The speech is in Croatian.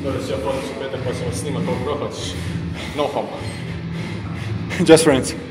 Dobro, si ja fotiš u petak pa ćemo snimat koliko god hoćeš. No homo. Just friends.